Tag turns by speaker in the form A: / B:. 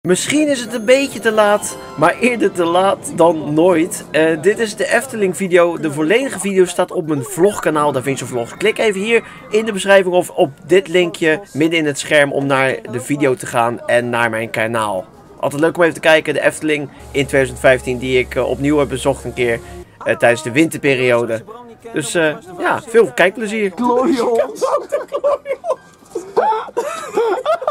A: Misschien is het een beetje te laat, maar eerder te laat dan nooit. Dit is de Efteling video. De volledige video staat op mijn vlogkanaal DaVinci Vlogs. Klik even hier in de beschrijving of op dit linkje midden in het scherm om naar de video te gaan en naar mijn kanaal. Altijd leuk om even te kijken. De Efteling in 2015 die ik opnieuw heb bezocht een keer tijdens de winterperiode. Dus ja, veel kijkplezier.
B: Glorious.